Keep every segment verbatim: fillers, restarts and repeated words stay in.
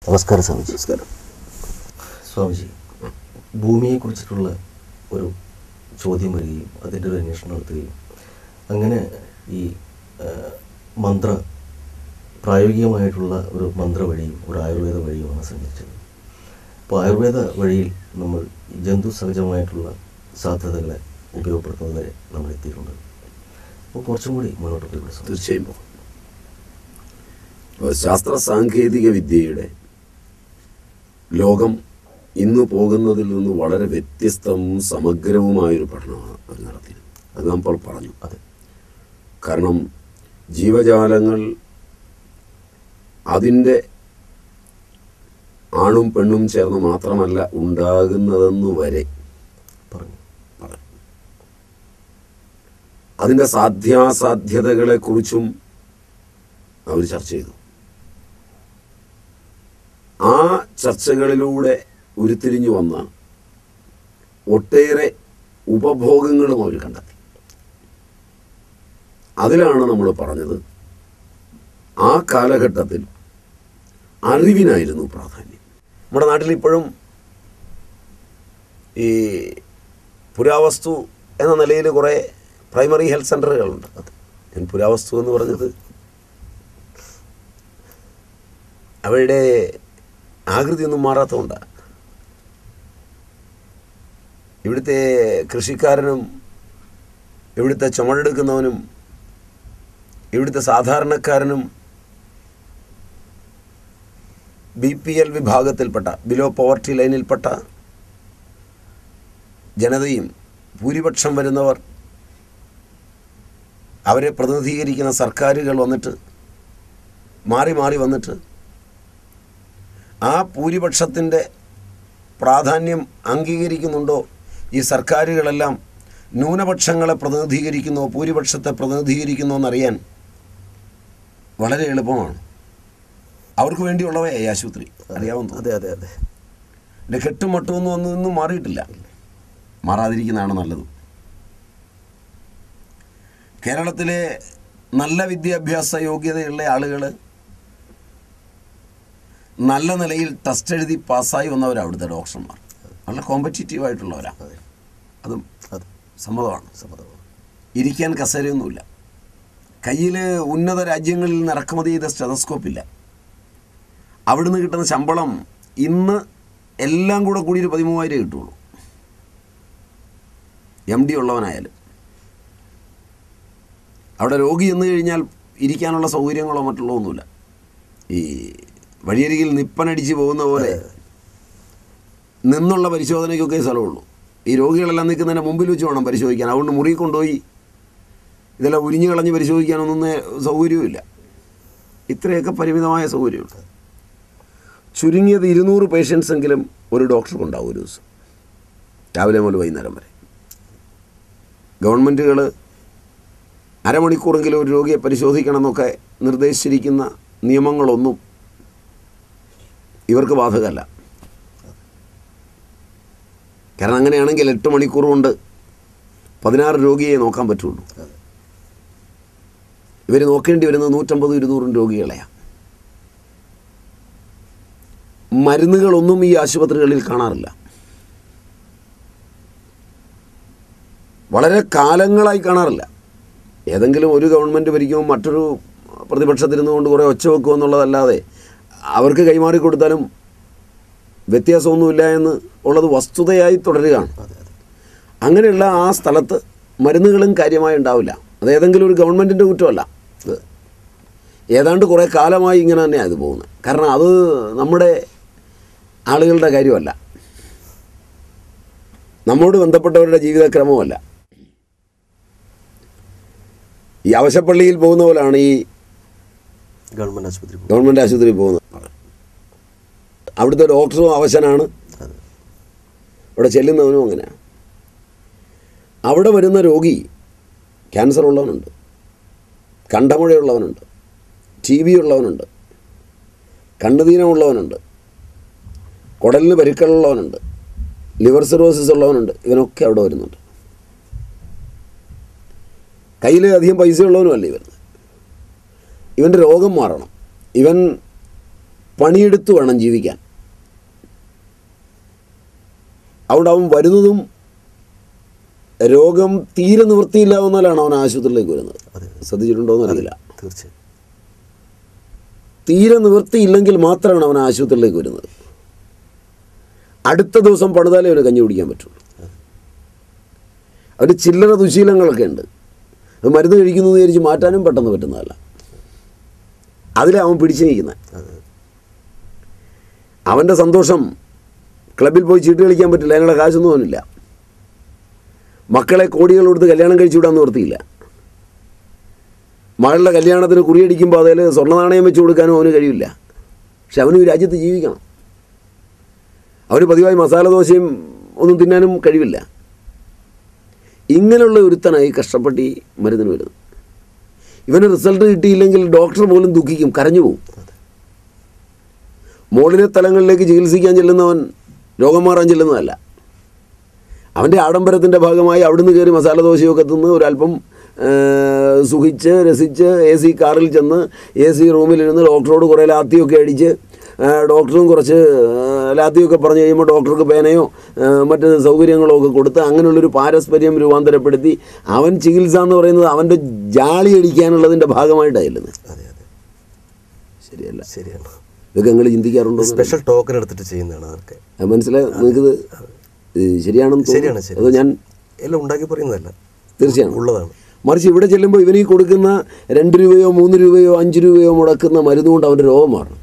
നമസ്കാരം സ്വാമിജി. നമസ്കാരം സ്വാമിജി, ഭൂമിയെക്കുറിച്ചിട്ടുള്ള ഒരു ചോദ്യം വരികയും അതിൻ്റെ ഒരു അന്വേഷണം നടത്തുകയും അങ്ങനെ ഈ മന്ത്ര പ്രായോഗികമായിട്ടുള്ള ഒരു മന്ത്ര വഴിയും ഒരു ആയുർവേദ വഴിയുമാണ് സഞ്ചരിച്ചത്. അപ്പോൾ ആയുർവേദ വഴിയിൽ നമ്മൾ ജന്തു സഹജമായിട്ടുള്ള സാധ്യതകളെ ഉപയോഗപ്പെടുത്തുന്നത് വരെ നമ്മൾ എത്തിയിട്ടുണ്ട്. അപ്പോൾ കുറച്ചും കൂടി മുന്നോട്ട് പോയി. തീർച്ചയായും ശാസ്ത്ര സാങ്കേതിക വിദ്യയുടെ ലോകം ഇന്ന് പോകുന്നതിൽ നിന്ന് വളരെ വ്യത്യസ്തവും സമഗ്രവുമായൊരു പഠനമാണ് അവർ നടത്തിയത്. അത് നമ്മൾ പറഞ്ഞു. അതെ, കാരണം ജീവജാലങ്ങൾ അതിൻ്റെ ആണും പെണ്ണും ചേർന്ന് മാത്രമല്ല ഉണ്ടാകുന്നതെന്ന് വരെ പറഞ്ഞു പറഞ്ഞു അതിൻ്റെ സാധ്യാസാധ്യതകളെക്കുറിച്ചും അവർ ചർച്ച ചെയ്തു. ആ ചർച്ചകളിലൂടെ ഉരുത്തിരിഞ്ഞു വന്ന ഒട്ടേറെ ഉപഭോഗങ്ങളും അവർ കണ്ടെത്തി. അതിലാണ് നമ്മൾ പറഞ്ഞത്, ആ കാലഘട്ടത്തിൽ അറിവിനായിരുന്നു പ്രാധാന്യം. നമ്മുടെ നാട്ടിൽ ഇപ്പോഴും ഈ പുരാവസ്തു എന്ന നിലയിൽ കുറേ പ്രൈമറി ഹെൽത്ത് സെൻ്ററുകളുണ്ട്. ഞാൻ പുരാവസ്തു എന്ന് പറഞ്ഞത് അവയുടെ ആകൃതിയൊന്നും മാറാത്തതുകൊണ്ടാണ്. ഇവിടുത്തെ കൃഷിക്കാരനും ഇവിടുത്തെ ചുമടെടുക്കുന്നവനും ഇവിടുത്തെ സാധാരണക്കാരനും ബി പി എൽ വിഭാഗത്തിൽപ്പെട്ട ബിലോ പോവർട്ടി ലൈനിൽപ്പെട്ട ജനതയും ഭൂരിപക്ഷം വരുന്നവർ അവരെ പ്രതിനിധീകരിക്കുന്ന സർക്കാരുകൾ വന്നിട്ട് മാറി മാറി വന്നിട്ട് ആ ഭൂരിപക്ഷത്തിൻ്റെ പ്രാധാന്യം അംഗീകരിക്കുന്നുണ്ടോ, ഈ സർക്കാരുകളെല്ലാം ന്യൂനപക്ഷങ്ങളെ പ്രതിനിധീകരിക്കുന്നോ ഭൂരിപക്ഷത്തെ പ്രതിനിധീകരിക്കുന്നോ എന്നറിയാൻ വളരെ എളുപ്പമാണ്. അവർക്ക് വേണ്ടിയുള്ളവയായി ആശുപത്രി, അറിയാവുന്നു. അതെ അതെ അതെ എൻ്റെ കെട്ടും മട്ടുമൊന്നും ഒന്നും ഒന്നും മാറിയിട്ടില്ല. മാറാതിരിക്കുന്നതാണ് നല്ലത്. കേരളത്തിലെ നല്ല വിദ്യാഭ്യാസ യോഗ്യതയുള്ള ആളുകൾ നല്ല നിലയിൽ ടെസ്റ്റ് എഴുതി പാസ്സായി വന്നവരാണ് അവിടുത്തെ ഡോക്ടർമാർ. നല്ല കോമ്പറ്റീറ്റീവ് ആയിട്ടുള്ളവരാണ്. അതും അത് സമ്മതമാണ്. സമ്മതമാണ്. ഇരിക്കാൻ കസേരയൊന്നുമില്ല. കയ്യിൽ ഉന്നത രാജ്യങ്ങളിൽ നിന്ന് ഇറക്കുമതി ചെയ്ത സ്റ്റെതസ്കോപ്പില്ല. അവിടുന്ന് കിട്ടുന്ന ശമ്പളം ഇന്ന് എല്ലാം കൂടെ കൂടി ഒരു പതിമൂവായിരം കിട്ടുള്ളൂ, എം ഡി ഉള്ളവനായാലും. അവിടെ രോഗി എന്ന് കഴിഞ്ഞാൽ ഇരിക്കാനുള്ള സൗകര്യങ്ങളോ മറ്റുള്ളോ ഒന്നുമില്ല. ഈ വഴിയരികിൽ നിപ്പനടിച്ച് പോകുന്ന പോലെ നിന്നുള്ള പരിശോധനയ്ക്കൊക്കെ സ്ഥലമുള്ളൂ. ഈ രോഗികളെല്ലാം നിൽക്കുന്നതിൻ്റെ മുമ്പിൽ വെച്ച് വേണം പരിശോധിക്കാൻ. അതുകൊണ്ട് മുറി കൊണ്ടുപോയി ഇതെല്ലാം ഉരിഞ്ഞു കളഞ്ഞ് പരിശോധിക്കാനൊന്നും സൗകര്യവുമില്ല. ഇത്രയൊക്കെ പരിമിതമായ സൗകര്യമുണ്ട്. ചുരുങ്ങിയത് ഇരുന്നൂറ് പേഷ്യൻസ് എങ്കിലും ഒരു ഡോക്ടർക്കുണ്ടാവും ഒരു ദിവസം, രാവിലെ മുതൽ വൈകുന്നേരം വരെ. ഗവൺമെൻറ്റുകൾ അരമണിക്കൂറെങ്കിലും ഒരു രോഗിയെ പരിശോധിക്കണമെന്നൊക്കെ നിർദ്ദേശിച്ചിരിക്കുന്ന നിയമങ്ങളൊന്നും ഇവർക്ക് ബാധകമല്ല. കാരണം അങ്ങനെയാണെങ്കിൽ എട്ട് മണിക്കൂർ കൊണ്ട് പതിനാറ് രോഗിയെ നോക്കാൻ പറ്റുള്ളൂ. ഇവർ നോക്കേണ്ടി വരുന്നത് നൂറ്റമ്പതും ഇരുന്നൂറും രോഗികളെയാണ്. മരുന്നുകളൊന്നും ഈ ആശുപത്രികളിൽ കാണാറില്ല. വളരെ കാലങ്ങളായി കാണാറില്ല. ഏതെങ്കിലും ഒരു ഗവൺമെൻറ് ഭരിക്കുമ്പോൾ മറ്റൊരു പ്രതിപക്ഷത്തിരുന്നുകൊണ്ട് കുറേ ഒച്ച വെക്കുക എന്നുള്ളതല്ലാതെ അവർക്ക് കൈമാറി കൊടുത്താലും വ്യത്യാസമൊന്നുമില്ല എന്ന് ഉള്ളത് വസ്തുതയായി തുടരുകയാണ്. അങ്ങനെയുള്ള ആ സ്ഥലത്ത് മരുന്നുകളും കാര്യമായി ഉണ്ടാവില്ല. അത് ഏതെങ്കിലും ഒരു ഗവൺമെൻറ്റിൻ്റെ കുറ്റമല്ല. ഇത് ഏതാണ്ട് കുറേ കാലമായി ഇങ്ങനെ തന്നെയാണ് ഇത് പോകുന്നത്. കാരണം അത് നമ്മുടെ ആളുകളുടെ കാര്യമല്ല, നമ്മോട് ബന്ധപ്പെട്ടവരുടെ ജീവിതക്രമമല്ല. ഈ അവശപ്പള്ളിയിൽ പോകുന്ന പോലാണ് ഈ ഗവൺമെൻറ് ആശുപത്രി ഗവൺമെൻറ് ആശുപത്രിയിൽ പോകുന്നത്. അവിടുത്തെ ഡോക്ടറും അവശനാണ്, അവിടെ ചെല്ലുന്നവനും അങ്ങനെയാണ്. അവിടെ വരുന്ന രോഗി ക്യാൻസർ ഉള്ളവനുണ്ട്, കണ്ഠമുഴയുള്ളവനുണ്ട്, ടി ബി ഉള്ളവനുണ്ട്, കണ്ണുദീനമുള്ളവനുണ്ട്, കുടലിന് പരുക്കളുള്ളവനുണ്ട്, ലിവർ സിറോസിസ് ഉള്ളവനുണ്ട്. ഇവനൊക്കെ അവിടെ വരുന്നുണ്ട്. കയ്യിൽ അധികം പൈസ ഉള്ളവനുമല്ല ഇവൻ. ഇവൻ്റെ രോഗം മാറണം. ഇവൻ പണിയെടുത്ത് വേണം ജീവിക്കാൻ. അവിടെ അവൻ വരുന്നതും രോഗം തീരെ നിവൃത്തിയില്ലാവുന്നാലാണ് അവൻ ആശുപത്രിയിലേക്ക് വരുന്നത്. ശ്രദ്ധിച്ചിട്ടുണ്ടോ എന്ന് അറിയില്ല. തീർച്ചയായും തീരെ നിവൃത്തിയില്ലെങ്കിൽ മാത്രമാണ് അവൻ ആശുപത്രിയിലേക്ക് വരുന്നത്. അടുത്ത ദിവസം പണിതാലേ അവന് കഞ്ഞി കുടിക്കാൻ പറ്റുള്ളൂ. അവർ ചില്ലറ ദുശീലങ്ങളൊക്കെ ഉണ്ട്. അത് മരുന്ന് കഴിക്കുന്നത് വിചാരിച്ച് മാറ്റാനും പെട്ടെന്ന് പറ്റുന്നതല്ല. അതിലാണ് അവൻ പിടിച്ചു നിൽക്കുന്നത്. അവൻ്റെ സന്തോഷം ക്ലബിൽ പോയി ചീട്ട് കളിക്കാൻ പറ്റില്ല, അതിനുള്ള കാശൊന്നും അവനില്ല. മക്കളെ കോടികൾ കൊടുത്ത് കല്യാണം കഴിച്ചു വിടാൻ നിവർത്തിയില്ല. മകളുടെ കല്യാണത്തിന് കുറിയടിക്കുമ്പോൾ അതിൽ സ്വർണ്ണ നാണയം വെച്ച് കൊടുക്കാനും അവന് കഴിയില്ല. പക്ഷെ അവന് ഈ രാജ്യത്ത് ജീവിക്കണം. അവന് പതിവായി മസാല ദോശയും ഒന്നും തിന്നാനും കഴിവില്ല. ഇങ്ങനെയുള്ള ഒരുത്തനായി കഷ്ടപ്പെട്ട് ഈ മരുന്നിന് വരുന്നത്. ഇവന് റിസൾട്ട് കിട്ടിയില്ലെങ്കിൽ ഡോക്ടർ പോലും ദുഃഖിക്കും, കരഞ്ഞു പോകും. മോളിലെ തലങ്ങളിലേക്ക് ചികിത്സിക്കാൻ ചെല്ലുന്നവൻ രോഗം മാറാൻ ചെല്ലുന്നതല്ല. അവൻ്റെ ആഡംബരത്തിൻ്റെ ഭാഗമായി അവിടുന്ന് കയറി മസാല ദോശയൊക്കെ തിന്ന് ഒരല്പം സുഖിച്ച് രസിച്ച് എ സി കാറിൽ ചെന്ന് എ സി റൂമിലിരുന്ന് ഡോക്ടറോട് കുറേ ലാത്തിയൊക്കെ അടിച്ച് ഡോക്ടറും കുറച്ച് ലാത്തിയൊക്കെ പറഞ്ഞു കഴിയുമ്പോൾ ഡോക്ടർക്ക് പേനയോ മറ്റ് സൗകര്യങ്ങളോ ഒക്കെ കൊടുത്ത് അങ്ങനെയുള്ളൊരു പാരസ്പര്യം രൂപാന്തരപ്പെടുത്തി അവൻ ചികിത്സ എന്ന് പറയുന്നത് അവൻ്റെ ജാളി അടിക്കാനുള്ളതിൻ്റെ ഭാഗമായിട്ടാണ് ചെല്ലുന്നത്. ശരിയല്ല. ശരിയാണ്. ഇതൊക്കെ നിങ്ങൾ ചിന്തിക്കാറുണ്ടോ? സ്പെഷ്യൽ ടോക്കൺ എടുത്തിട്ട് ചെയ്യുന്നതാണ് അതൊക്കെ. മനസ്സിലായി നിങ്ങൾക്കിത് ശരിയാണെന്ന് തോന്നുന്നു. അത് ഞാൻ എല്ലാം ഉണ്ടാക്കി പറയുന്നതല്ല, തീർച്ചയാണ് ഉള്ളതാണ്. മറിച്ച് ഇവിടെ ചെല്ലുമ്പോൾ ഇവനീ കൊടുക്കുന്ന രണ്ട് രൂപയോ മൂന്ന് രൂപയോ അഞ്ച് രൂപയോ മുടക്കുന്ന മരുന്നുകൊണ്ട് അവൻ്റെ രോഗം മാറണം.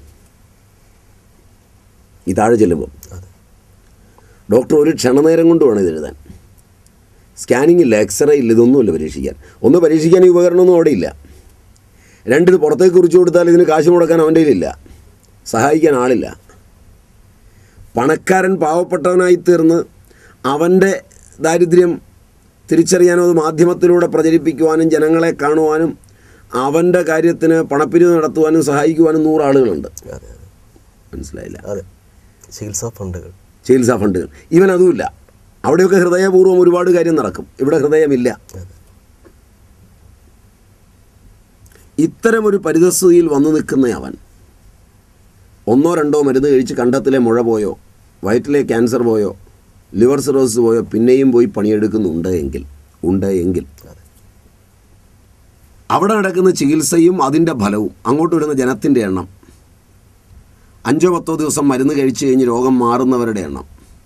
ഈ താഴെ ചെല്ലുമ്പോൾ ഡോക്ടർ ഒരു ക്ഷണനേരം കൊണ്ട് വേണം ഇതെഴുതാൻ. സ്കാനിങ് ഇല്ല, എക്സ്റേ ഇല്ല, ഇതൊന്നുമില്ല പരീക്ഷിക്കാൻ. ഒന്ന് പരീക്ഷിക്കാൻ ഈ ഉപകരണമൊന്നും അവിടെ ഇല്ല. രണ്ടിത് പുറത്തേക്ക് കുറിച്ച് കൊടുത്താൽ ഇതിന് കാശ് മുടക്കാൻ അവൻ്റെ കയ്യിലില്ല, സഹായിക്കാൻ ആളില്ല. പണക്കാരൻ പാവപ്പെട്ടവനായി തീർന്ന് അവൻ്റെ ദാരിദ്ര്യം തിരിച്ചറിയാനും അത് മാധ്യമത്തിലൂടെ പ്രചരിപ്പിക്കുവാനും ജനങ്ങളെ കാണുവാനും അവൻ്റെ കാര്യത്തിന് പണപ്പിരിവ് നടത്തുവാനും സഹായിക്കുവാനും നൂറാളുകളുണ്ട്. മനസ്സിലായില്ല? അതെ, ചികിത്സാ ഫണ്ടുകൾ ചികിത്സാ ഫണ്ടുകൾ ഇവൻ അതുമില്ല. അവിടെയൊക്കെ ഹൃദയപൂർവ്വം ഒരുപാട് കാര്യം നടക്കും, ഇവിടെ ഹൃദയമില്ല. ഇത്തരമൊരു പരിതസ്ഥിതിയിൽ വന്നു നിൽക്കുന്ന അവൻ ഒന്നോ രണ്ടോ മരുന്ന് കഴിച്ച് കണ്ടത്തിലെ മുഴ പോയോ വയറ്റിലെ ക്യാൻസർ പോയോ ലിവർ സിറോസിസ് പോയോ പിന്നെയും പോയി പണിയെടുക്കുന്നുണ്ട് എങ്കിൽ ഉണ്ട് എങ്കിൽ അവിടെ നടക്കുന്ന ചികിത്സയും അതിൻ്റെ ഫലവും അങ്ങോട്ട് വരുന്ന ജനത്തിൻ്റെ എണ്ണം, അഞ്ചോ പത്തോ ദിവസം മരുന്ന് കഴിച്ചു കഴിഞ്ഞ് രോഗം മാറുന്നവരുടെ എണ്ണം,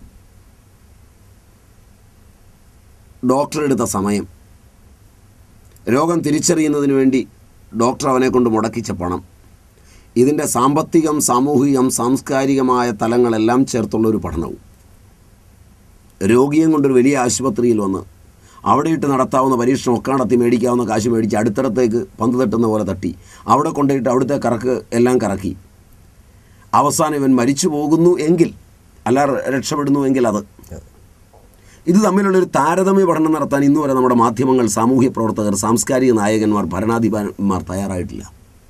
ഡോക്ടർ എടുത്ത സമയം, രോഗം തിരിച്ചറിയുന്നതിന് വേണ്ടി ഡോക്ടർ അവനെ കൊണ്ട് മുടക്കിച്ച പണം, ഇതിൻ്റെ സാമ്പത്തികം സാമൂഹികം സാംസ്കാരികമായ തലങ്ങളെല്ലാം ചേർത്തുള്ളൊരു പഠനവും, രോഗിയും കൊണ്ടൊരു വലിയ ആശുപത്രിയിൽ വന്ന് അവിടെ ഇട്ട് നടത്താവുന്ന പരീക്ഷണം ഒക്കെ നടത്തി മേടിക്കാവുന്ന കാശ് മേടിച്ച് അടുത്തടത്തേക്ക് പന്ത് തട്ടുന്ന പോലെ തട്ടി അവിടെ കൊണ്ടുപോയിട്ട് അവിടുത്തെ കറക്ക് എല്ലാം കറക്കി അവസാനം ഇവൻ മരിച്ചു പോകുന്നു എങ്കിൽ, അല്ല രക്ഷപ്പെടുന്നു എങ്കിൽ അത് ഇത് തമ്മിലുള്ളൊരു താരതമ്യ പഠനം നടത്താൻ ഇന്ന് വരെ നമ്മുടെ മാധ്യമങ്ങൾ, സാമൂഹ്യ പ്രവർത്തകർ, സാംസ്കാരിക നായകന്മാർ, ഭരണാധിപന്മാർ തയ്യാറായിട്ടില്ല.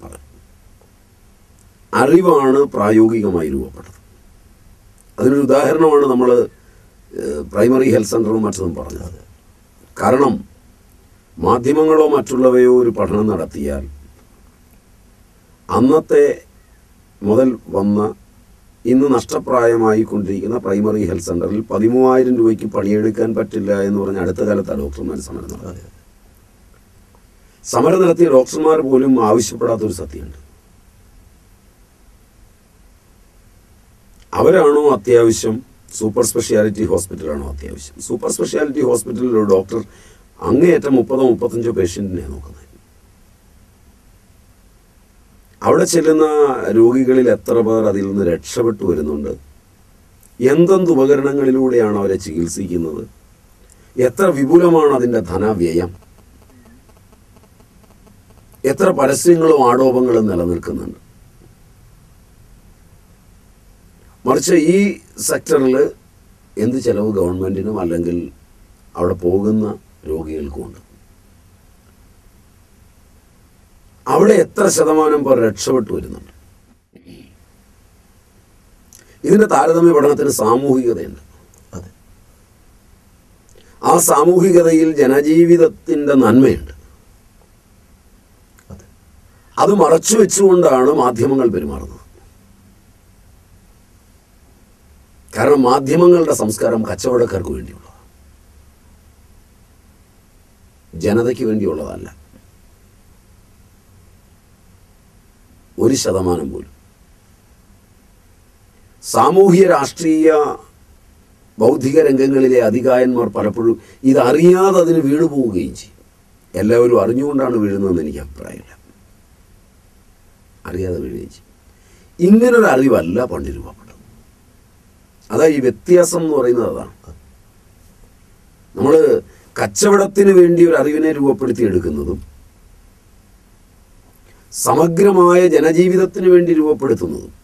അറിവാണ് പ്രായോഗികമായി രൂപപ്പെട്ടത്. അതിനൊരു ഉദാഹരണമാണ് നമ്മൾ പ്രൈമറി ഹെൽത്ത് സെൻ്ററും മറ്റതും പറഞ്ഞത്. കാരണം മാധ്യമങ്ങളോ മറ്റുള്ളവയോ ഒരു പഠനം നടത്തിയാൽ അന്നത്തെ മുതൽ വന്ന ഇന്ന് നഷ്ടപ്രായമായി കൊണ്ടിരിക്കുന്ന പ്രൈമറി ഹെൽത്ത് സെൻ്ററിൽ പതിമൂവായിരം രൂപയ്ക്ക് പണിയെടുക്കാൻ പറ്റില്ല എന്ന് പറഞ്ഞ് അടുത്ത കാലത്താണ് ഡോക്ടർമാർ സമരം നടത്തിയത്. സമരം നടത്തിയ ഡോക്ടർമാർ പോലും ആവശ്യപ്പെടാത്തൊരു സത്യമുണ്ട്. അവരാണോ അത്യാവശ്യം, സൂപ്പർ സ്പെഷ്യാലിറ്റി ഹോസ്പിറ്റലാണോ അത്യാവശ്യം? സൂപ്പർ സ്പെഷ്യാലിറ്റി ഹോസ്പിറ്റലിൽ ഒരു ഡോക്ടർ അങ്ങേയറ്റം മുപ്പതോ മുപ്പത്തഞ്ചോ പേഷ്യൻറ്റിനെ നോക്കുന്നത്. അവിടെ ചെല്ലുന്ന രോഗികളിൽ എത്ര പേർ അതിൽ നിന്ന് രക്ഷപ്പെട്ടു വരുന്നുണ്ട്? എന്തെന്ത് ഉപകരണങ്ങളിലൂടെയാണ് അവരെ ചികിത്സിക്കുന്നത്? എത്ര വിപുലമാണ് അതിൻ്റെ ധനവ്യയം? എത്ര പരസ്യങ്ങളും ആടോപങ്ങളും നിലനിൽക്കുന്നുണ്ട്? മറിച്ച് ഈ സെക്ടറിൽ എന്ത് ചിലവ് ഗവൺമെൻറ്റിനും അല്ലെങ്കിൽ അവിടെ പോകുന്ന രോഗികൾക്കുമുണ്ട്. അവിടെ എത്ര ശതമാനം പേർ രക്ഷപ്പെട്ടു വരുന്നുണ്ട്? ഇതിൻ്റെ താരതമ്യ പഠനത്തിന് സാമൂഹികതയുണ്ട്. അതെ, ആ സാമൂഹികതയിൽ ജനജീവിതത്തിൻ്റെ നന്മയുണ്ട്. അതെ, അത് മറച്ചു വെച്ചുകൊണ്ടാണ് മാധ്യമങ്ങൾ പെരുമാറുന്നത്. കാരണം മാധ്യമങ്ങളുടെ സംസ്കാരം കച്ചവടക്കാർക്ക് വേണ്ടിയുള്ളതാണ്, ജനതയ്ക്ക് വേണ്ടിയുള്ളതല്ല ഒരു ശതമാനം പോലും. സാമൂഹ്യ രാഷ്ട്രീയ ബൗദ്ധിക രംഗങ്ങളിലെ അധികായന്മാർ പലപ്പോഴും ഇതറിയാതെ അതിന് വീണു പോവുകയും ചെയ്യും. എല്ലാവരും അറിഞ്ഞുകൊണ്ടാണ് വീഴുന്നതെന്ന് എനിക്ക് അഭിപ്രായമില്ല, അറിയാതെ വീഴുകയും ചെയ്യും. ഇങ്ങനൊരു അറിവല്ല പണ്ട് രൂപപ്പെട്ടത്. അതാ ഈ വ്യത്യാസം എന്ന് പറയുന്നത്. അതാണ് നമ്മൾ കച്ചവടത്തിന് വേണ്ടി ഒരു അറിവിനെ രൂപപ്പെടുത്തിയെടുക്കുന്നതും സമഗ്രമായ ജനജീവിതത്തിന് വേണ്ടി രൂപപ്പെടുത്തുന്നതും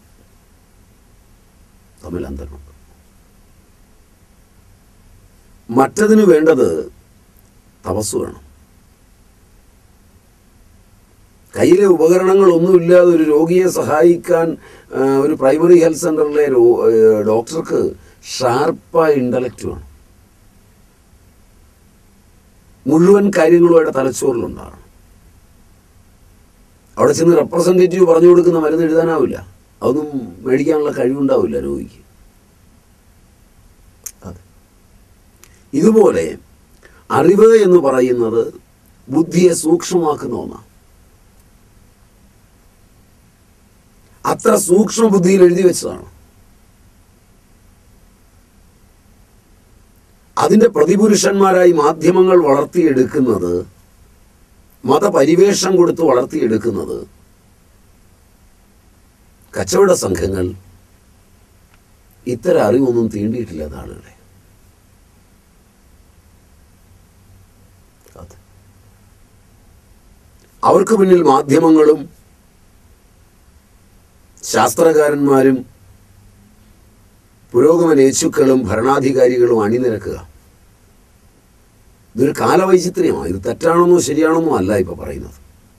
തമ്മിൽ അന്തരമുണ്ട്. മറ്റതിന് വേണ്ടത് തപസ് വേണം. കയ്യിലെ ഉപകരണങ്ങളൊന്നുമില്ലാതെ ഒരു രോഗിയെ സഹായിക്കാൻ ഒരു പ്രൈമറി ഹെൽത്ത് സെൻ്ററിലെ ഡോക്ടർക്ക് ഷാർപ്പായ ഇൻ്റലക്റ്റ് വേണം. മുഴുവൻ കാര്യങ്ങളുമായിട്ട് തലച്ചോറിലുണ്ടാകണം. അവിടെ ചെന്ന് റെപ്രസെൻറ്റേറ്റീവ് പറഞ്ഞു കൊടുക്കുന്ന മരുന്ന് എഴുതാനാവില്ല, അതൊന്നും മേടിക്കാനുള്ള കഴിവുണ്ടാവില്ല രോഗിക്ക്. ഇതുപോലെ അറിവ് എന്ന് പറയുന്നത് ബുദ്ധിയെ സൂക്ഷ്മമാക്കുന്ന ഒന്നാണ്. അത്ര സൂക്ഷ്മ ബുദ്ധിയിൽ എഴുതി വെച്ചതാണ്. അതിൻ്റെ പ്രതിപുരുഷന്മാരായി മാധ്യമങ്ങൾ വളർത്തിയെടുക്കുന്നത്, മതപരിവേഷം കൊടുത്ത് വളർത്തിയെടുക്കുന്നത് കച്ചവട സംഘങ്ങൾ ഇത്തരം അറിവൊന്നും തീണ്ടിയിട്ടില്ലാത്ത ആളുകളെ. അവർക്ക് പിന്നിൽ മാധ്യമങ്ങളും ശാസ്ത്രകാരന്മാരും പുരോഗമനേച്ഛുക്കളും ഭരണാധികാരികളും അണിനിരക്കുക. ഇതൊരു കാലവൈചിത്ര്യമാണ്. ഇത് തെറ്റാണെന്നോ ശരിയാണെന്നോ അല്ല ഇപ്പൊ പറയുന്നത്.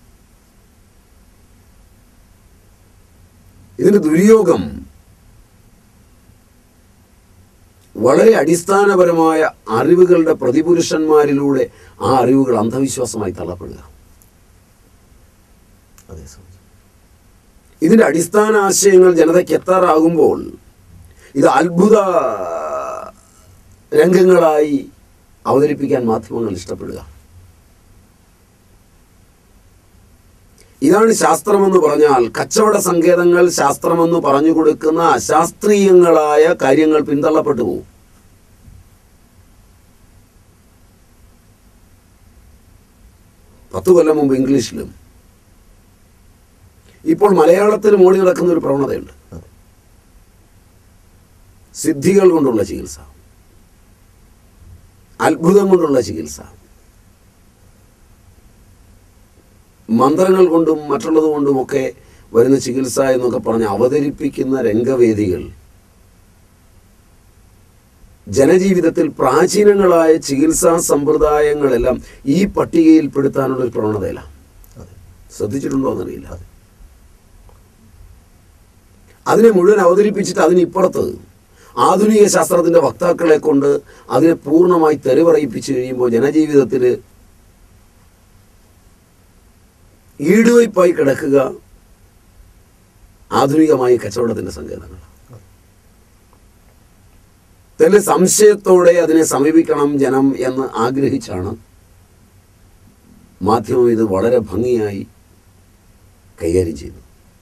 ഇതിന്റെ ദുര്യോഗം വളരെ അടിസ്ഥാനപരമായ അറിവുകളുടെ പ്രതിപുരുഷന്മാരിലൂടെ ആ അറിവുകൾ അന്ധവിശ്വാസമായി തള്ളപ്പെടുക. ഇതിൻ്റെ അടിസ്ഥാന ആശയങ്ങൾ ജനതയ്ക്ക് എത്താറാകുമ്പോൾ ഇത് അത്ഭുത രംഗങ്ങളായി അവതരിപ്പിക്കാൻ മാധ്യമങ്ങൾ ഇഷ്ടപ്പെടുക. ഇതാണ് ശാസ്ത്രമെന്ന് പറഞ്ഞാൽ. കച്ചവട സങ്കേതങ്ങൾ ശാസ്ത്രമെന്ന് പറഞ്ഞു കൊടുക്കുന്ന അശാസ്ത്രീയങ്ങളായ കാര്യങ്ങൾ പിന്തള്ളപ്പെട്ടു പോകും. പത്തു കൊല്ലം മുമ്പ് ഇംഗ്ലീഷിലും ഇപ്പോൾ മലയാളത്തിലും ഓടി നടക്കുന്ന ഒരു പ്രവണതയുണ്ട്. സിദ്ധികൾ കൊണ്ടുള്ള ചികിത്സ, അത്ഭുതം കൊണ്ടുള്ള ചികിത്സ, മന്ത്രങ്ങൾ കൊണ്ടും മറ്റുള്ളത് കൊണ്ടുമൊക്കെ വരുന്ന ചികിത്സ എന്നൊക്കെ പറഞ്ഞ് അവതരിപ്പിക്കുന്ന രംഗവേദികൾ ജനജീവിതത്തിൽ പ്രാചീനങ്ങളായ ചികിത്സാ സമ്പ്രദായങ്ങളെല്ലാം ഈ പട്ടികയിൽപ്പെടുത്താനുള്ള ഒരു പ്രവണതയിലാണ്. ശ്രദ്ധിച്ചിട്ടുണ്ടോ എന്നറിയില്ല. അതിനെ മുഴുവൻ അവതരിപ്പിച്ചിട്ട് അതിനിപ്പുറത്ത് ആധുനിക ശാസ്ത്രത്തിൻ്റെ വക്താക്കളെ കൊണ്ട് അതിനെ പൂർണ്ണമായി തെരുവറിയിപ്പിച്ചു കഴിയുമ്പോൾ ജനജീവിതത്തിൽ ഈടുവയ്പായി കിടക്കുക ആധുനികമായ കച്ചവടത്തിൻ്റെ സങ്കേതങ്ങൾ. തെല്ല് സംശയത്തോടെ അതിനെ സമീപിക്കണം ജനം എന്ന് ആഗ്രഹിച്ചാണ് മാധ്യമം ഇത് വളരെ ഭംഗിയായി കൈകാര്യം ചെയ്തത്.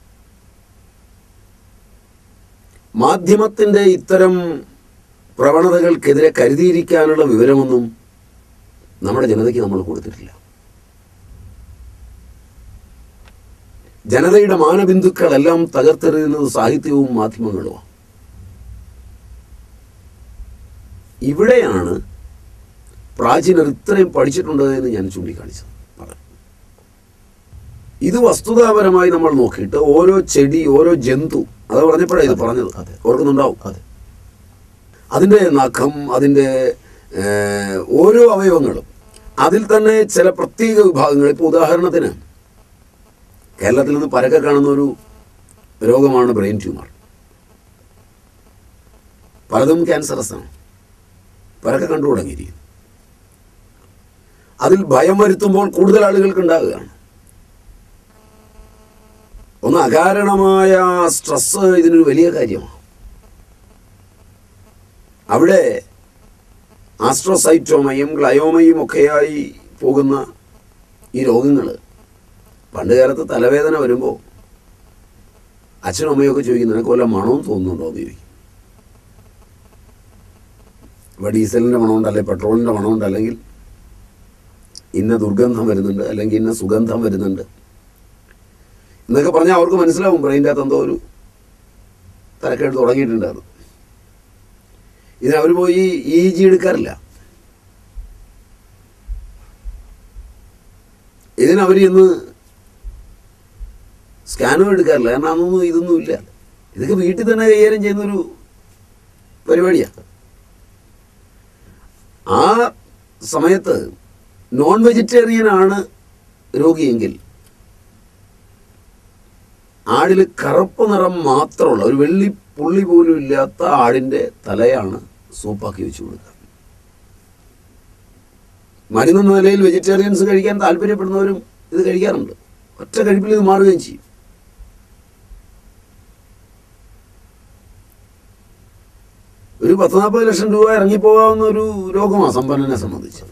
മാധ്യമത്തിൻ്റെ ഇത്തരം പ്രവണതകൾക്കെതിരെ കരുതിയിരിക്കാനുള്ള വിവരമൊന്നും നമ്മുടെ ജനതയ്ക്ക് നമ്മൾ കൊടുത്തിട്ടില്ല. ജനതയുടെ മാനബിന്ദുക്കളെല്ലാം തകർത്തെറിയുന്നത് സാഹിത്യവും മാധ്യമങ്ങളുമാണ്. ഇവിടെയാണ് പ്രാചീനർ ഇത്രയും പഠിച്ചിട്ടുണ്ട് എന്ന് ഞാൻ ചൂണ്ടിക്കാണിച്ചത്. ഇത് വസ്തുതാപരമായി നമ്മൾ നോക്കിയിട്ട് ഓരോ ചെടി, ഓരോ ജന്തു, അത് പറഞ്ഞപ്പോഴേ ഇത് പറഞ്ഞത് ഓർക്കുന്നുണ്ടാവും. അതിൻ്റെ നഖം, അതിൻ്റെ ഓരോ അവയവങ്ങളും, അതിൽ തന്നെ ചില പ്രത്യേക വിഭാഗങ്ങൾ. ഇപ്പോൾ ഉദാഹരണത്തിന് കേരളത്തിൽ നിന്ന് പരക്കെ കാണുന്ന ഒരു രോഗമാണ് ബ്രെയിൻ ട്യൂമർ. പലതും ക്യാൻസറസ് ആണ്, പരക്കെ കണ്ടു തുടങ്ങിയിരിക്കുന്നു. അതിൽ ഭയം വരുത്തുമ്പോൾ കൂടുതൽ ആളുകൾക്ക് ഉണ്ടാകുകയാണ്. ഒന്ന് അകാരണമായ സ്ട്രെസ് ഇതിനൊരു വലിയ കാര്യമാണ്. അവിടെ ആസ്ട്രോസൈറ്റോമയും ഗ്ലയോമയും ഒക്കെയായി പോകുന്ന ഈ രോഗങ്ങൾ പണ്ട് കാലത്ത് തലവേദന വരുമ്പോൾ അച്ഛനും അമ്മയൊക്കെ ചോദിക്കും, നിനക്ക് വല്ല മണവും തോന്നുന്നുണ്ടോ എന്ന് ചോദിക്കും. ഇപ്പോൾ ഡീസലിൻ്റെ മണമുണ്ട്, അല്ലെങ്കിൽ പെട്രോളിൻ്റെ മണമുണ്ട്, അല്ലെങ്കിൽ ഇന്ന ദുർഗന്ധം വരുന്നുണ്ട്, അല്ലെങ്കിൽ ഇന്ന സുഗന്ധം വരുന്നുണ്ട് എന്നൊക്കെ പറഞ്ഞാൽ അവർക്ക് മനസ്സിലാവും ബ്രെയിൻ്റെ അകത്ത് എന്തോ ഒരു തലക്കേട് തുടങ്ങിയിട്ടുണ്ടായിരുന്നു. ഇതിനവർ പോയി ഇ ജി എടുക്കാറില്ല. ഇതിനവർ ഇന്ന് സ്കാനും എടുക്കാറില്ല. കാരണം അതൊന്നും ഇതൊന്നും ഇല്ല. ഇതൊക്കെ വീട്ടിൽ തന്നെ കൈകാര്യം ചെയ്യുന്നൊരു പരിപാടിയാണ്. ആ സമയത്ത് നോൺ വെജിറ്റേറിയനാണ് രോഗിയെങ്കിൽ ആടിൽ കറുപ്പ് നിറം മാത്രമുള്ള ഒരു വെള്ളി പുള്ളി പോലും ഇല്ലാത്ത ആടിൻ്റെ തലയാണ് സൂപ്പാക്കി വെച്ച് കൊടുക്കുക. മരുന്നെന്ന നിലയിൽ വെജിറ്റേറിയൻസ് കഴിക്കാൻ താല്പര്യപ്പെടുന്നവരും ഇത് കഴിക്കാറുണ്ട്. ഒറ്റ കഴിപ്പിൽ ഇത് മാറുകയും ചെയ്യും. ഒരു പത്ത് നാൽപ്പത് ലക്ഷം രൂപ ഇറങ്ങിപ്പോകാവുന്ന ഒരു രോഗമാണ് സമ്പന്നനെ സംബന്ധിച്ചത്.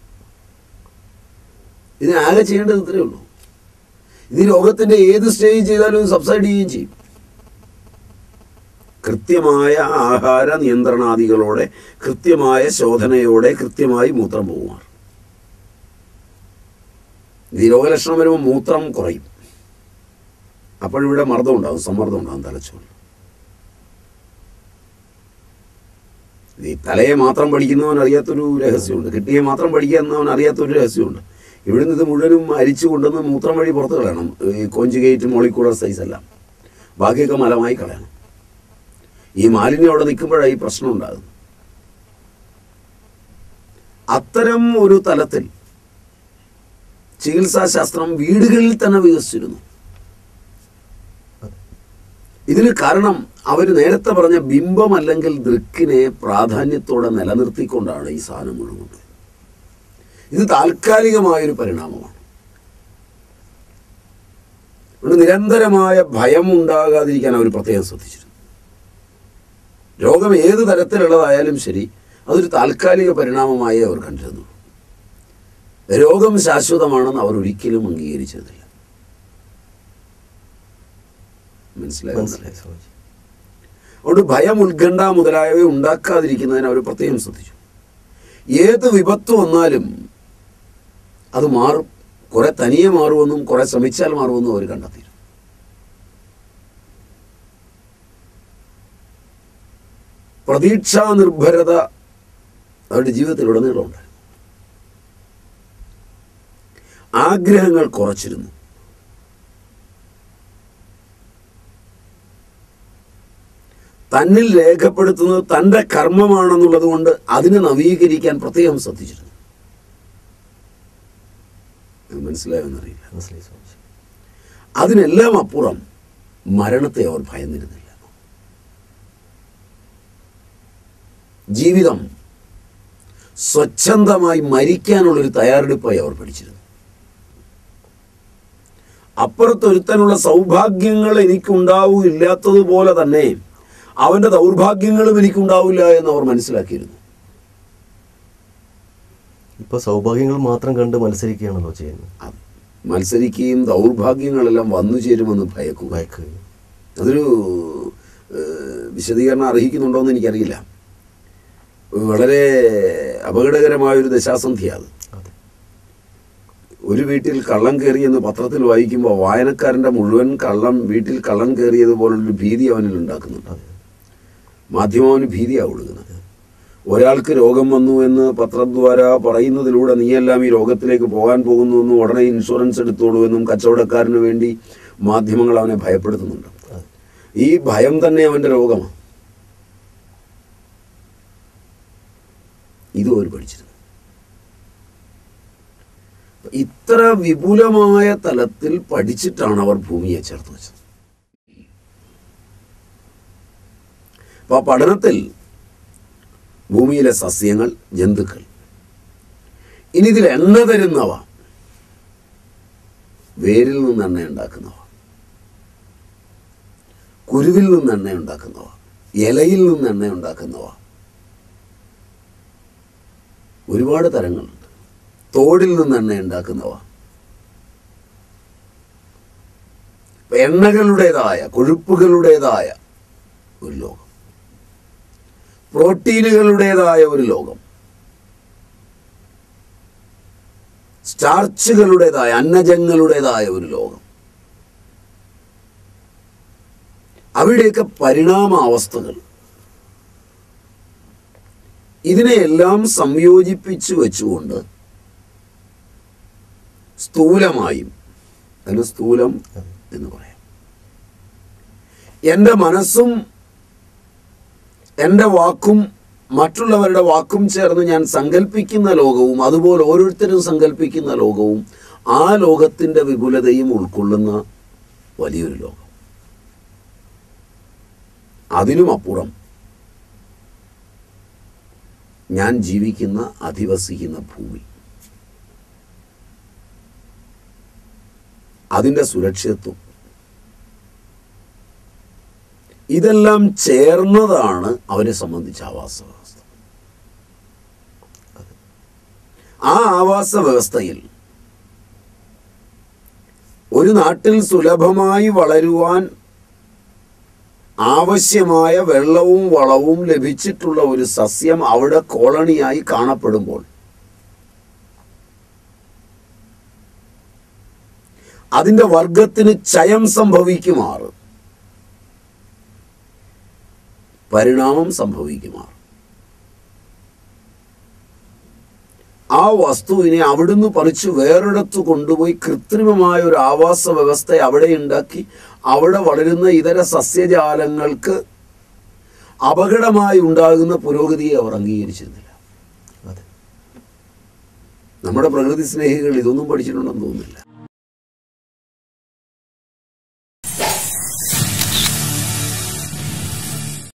ഇതിനാകെ ചെയ്യേണ്ടത് ഇത്രയേ ഉള്ളൂ. ഇത് രോഗത്തിൻ്റെ ഏത് സ്റ്റേജ് ചെയ്താലും ഇത് സബ്സൈഡ് ചെയ്യുകയും ചെയ്യും. കൃത്യമായ ആഹാര നിയന്ത്രണാദികളോടെ, കൃത്യമായ ശോധനയോടെ, കൃത്യമായി മൂത്രം പോകുമാർ. ഇത് രോഗലക്ഷണം വരുമ്പോൾ മൂത്രം കുറയും. അപ്പോഴിവിടെ മർദ്ദം ഉണ്ടാകും, സമ്മർദ്ദം ഉണ്ടാകും തലച്ചോറിൽ. ഈ തലയെ മാത്രം പഠിക്കുന്നവൻ അറിയാത്തൊരു രഹസ്യമുണ്ട്, കിഡ്നിയെ മാത്രം പഠിക്കുക എന്നവൻ അറിയാത്തൊരു രഹസ്യമുണ്ട്. ഇവിടുന്ന് ഇത് മുഴുവനും അരിച്ചു കൊണ്ടുവന്ന് മൂത്രം വഴി പുറത്ത് കളയണം. ഈ കോഞ്ചുഗേറ്റ് മോളിക്യൂളർ സൈസ് എല്ലാം ബാക്കിയൊക്കെ മലമായി കളയണം. ഈ മാലിന്യം അവിടെ നിൽക്കുമ്പോഴാണ് ഈ പ്രശ്നം ഉണ്ടാകുന്നത്. അത്തരം ഒരു തലത്തിൽ ചികിത്സാശാസ്ത്രം വീടുകളിൽ തന്നെ വികസിച്ചിരുന്നു. ഇതിന് കാരണം അവർ നേരത്തെ പറഞ്ഞ ബിംബം അല്ലെങ്കിൽ ദൃക്കിനെ പ്രാധാന്യത്തോടെ നിലനിർത്തിക്കൊണ്ടാണ് ഈ സാധനം മുഴുവൻ. ഇത് താൽക്കാലികമായൊരു പരിണാമമാണ്. നിരന്തരമായ ഭയം ഉണ്ടാകാതിരിക്കാൻ അവർ പ്രത്യേകം ശ്രദ്ധിച്ചിരുന്നു. രോഗം ഏത് തരത്തിലുള്ളതായാലും ശരി, അതൊരു താൽക്കാലിക പരിണാമമായി അവർ കണ്ടിരുന്നു. രോഗം ശാശ്വതമാണെന്ന് അവർ ഒരിക്കലും അംഗീകരിച്ചതില്ല. മനസ്സിലായി മനസ്സിലായി അതുകൊണ്ട് ഭയം, ഉത്കണ്ഠ മുതലായവ ഉണ്ടാക്കാതിരിക്കുന്നതിന് അവർ പ്രത്യേകം ശ്രദ്ധിച്ചു. ഏത് വിപത്ത് വന്നാലും അത് മാറും. കുറെ തനിയെ മാറുമെന്നും കുറെ ശ്രമിച്ചാൽ മാറുമെന്നും അവർ കണ്ടെത്തി. പ്രതീക്ഷാ നിർഭരത അവരുടെ ജീവിതത്തിലുടനീളമുണ്ടായിരുന്നു. ആഗ്രഹങ്ങൾ കുറച്ചിരുന്നു. തന്നിൽ രേഖപ്പെടുത്തുന്നത് തൻ്റെ കർമ്മമാണെന്നുള്ളത് കൊണ്ട് അതിനെ നവീകരിക്കാൻ പ്രത്യേകം ശ്രദ്ധിച്ചിരുന്നു. മനസ്സിലായെന്നറിയില്ല. അതിനെല്ലാം അപ്പുറം മരണത്തെ അവർ ഭയന്നിരുന്നില്ല. ജീവിതം സ്വച്ഛന്തമായി മരിക്കാനുള്ളൊരു തയ്യാറെടുപ്പായി അവർ പഠിച്ചിരുന്നു. അപ്പുറത്തൊരുത്തനുള്ള സൗഭാഗ്യങ്ങൾ എനിക്കുണ്ടാവില്ലാത്തതുപോലെ തന്നെ അവൻ്റെ ദൗർഭാഗ്യങ്ങളും എനിക്കുണ്ടാവില്ല എന്ന് അവർ മനസ്സിലാക്കിയിരുന്നു. ഇപ്പോൾ സൗഭാഗ്യങ്ങൾ മാത്രം കണ്ട് മത്സരിക്കുകയാണല്ലോ ചെയ്യുന്നത്. മത്സരിക്കുകയും ദൗർഭാഗ്യങ്ങളെല്ലാം വന്നു ചേരുമെന്ന് ഭയക്കും ഭയക്കുകയും അതൊരു വിശദീകരണം അർഹിക്കുന്നുണ്ടോയെന്ന് എനിക്കറിയില്ല. വളരെ അപകടകരമായൊരു ദശാസന്ധിയാണ്. ഒരു വീട്ടിൽ കള്ളം കയറിയെന്ന് പത്രത്തിൽ വായിക്കുമ്പോൾ വായനക്കാരൻ്റെ മുഴുവൻ കള്ളം വീട്ടിൽ കള്ളം കയറിയതുപോലുള്ളൊരു ഭീതി അവനിൽ ഉണ്ടാക്കുന്നുണ്ട്. മാധ്യമം അവന് ഭീതിയാണ് കൊടുക്കുന്നത്. ഒരാൾക്ക് രോഗം വന്നു എന്ന് പത്രദ്വാര പറയുന്നതിലൂടെ നീയെല്ലാം ഈ രോഗത്തിലേക്ക് പോകാൻ പോകുന്നു എന്നും ഉടനെ ഇൻഷുറൻസ് എടുത്തോളൂ എന്നും കച്ചവടക്കാരന് വേണ്ടി മാധ്യമങ്ങൾ അവനെ ഭയപ്പെടുത്തുന്നുണ്ട്. ഈ ഭയം തന്നെ അവൻ്റെ രോഗമാണ്. ഇതും അവർ പഠിച്ചിരുന്നു. ഇത്ര വിപുലമായ തലത്തിൽ പഠിച്ചിട്ടാണ് അവർ ഭൂമിയെ ചേർത്ത് വെച്ചത്. അപ്പോൾ ആ പഠനത്തിൽ ഭൂമിയിലെ സസ്യങ്ങൾ, ജന്തുക്കൾ, ഇനി ഇതിൽ എണ്ണ തരുന്നവ, വേരിൽ നിന്ന് എണ്ണ ഉണ്ടാക്കുന്നവ, കുരുവിൽ നിന്ന് എണ്ണ ഉണ്ടാക്കുന്നവ, ഇലയിൽ നിന്ന് എണ്ണ ഉണ്ടാക്കുന്നവ, ഒരുപാട് തരങ്ങളുണ്ട്. തോടിൽ നിന്ന് എണ്ണ ഉണ്ടാക്കുന്നവ, എണ്ണകളുടേതായ കൊഴുപ്പുകളുടേതായ ഒരു ലോകം, പ്രോട്ടീനുകളുടേതായ ഒരു ലോകം, സ്റ്റാർച്ചുകളുടേതായ അന്നജങ്ങളുടേതായ ഒരു ലോകം. അവിടെയൊക്കെ പരിണാമാവസ്ഥകൾ, ഇതിനെയെല്ലാം സംയോജിപ്പിച്ചു വെച്ചുകൊണ്ട് സ്ഥൂലമായും, അതിന് സ്ഥൂലം എന്ന് പറയാം, എൻ്റെ മനസ്സും എൻ്റെ വാക്കും മറ്റുള്ളവരുടെ വാക്കും ചേർന്ന് ഞാൻ സങ്കല്പിക്കുന്ന ലോകവും അതുപോലെ ഓരോരുത്തരും സങ്കല്പിക്കുന്ന ലോകവും ആ ലോകത്തിൻ്റെ വിപുലതയും ഉൾക്കൊള്ളുന്ന വലിയൊരു ലോകം. അതിനുമപ്പുറം ഞാൻ ജീവിക്കുന്ന അധിവസിക്കുന്ന ഭൂമി, അതിൻ്റെ സുരക്ഷിതത്വം, ഇതെല്ലാം ചേർന്നതാണ് അവരെ സംബന്ധിച്ച ആവാസ വ്യവസ്ഥ. ആ ആവാസ വ്യവസ്ഥയിൽ ഒരു നാട്ടിൽ സുലഭമായി വളരുവാൻ ആവശ്യമായ വെള്ളവും വളവും ലഭിച്ചിട്ടുള്ള ഒരു സസ്യം അവിടെ കോളണിയായി കാണപ്പെടുമ്പോൾ അതിൻ്റെ വർഗത്തിന് ക്ഷയം സംഭവിക്കുമാറ്, പരിണാമം സംഭവിക്കുമാറ് ആ വസ്തുവിനെ അവിടുന്ന് പറിച്ച് വേറൊരിടത്ത് കൊണ്ടുപോയി കൃത്രിമമായ ഒരു ആവാസ വ്യവസ്ഥ അവിടെ ഉണ്ടാക്കി അവിടെ വളരുന്ന ഇതര സസ്യജാലങ്ങൾക്ക് അപകടമായി ഉണ്ടാകുന്ന പുരോഗതിയെ അവർ അംഗീകരിച്ചിരുന്നില്ല. നമ്മുടെ പ്രകൃതി സ്നേഹികൾ ഇതൊന്നും പഠിച്ചിട്ടുണ്ടെന്ന് തോന്നുന്നില്ല.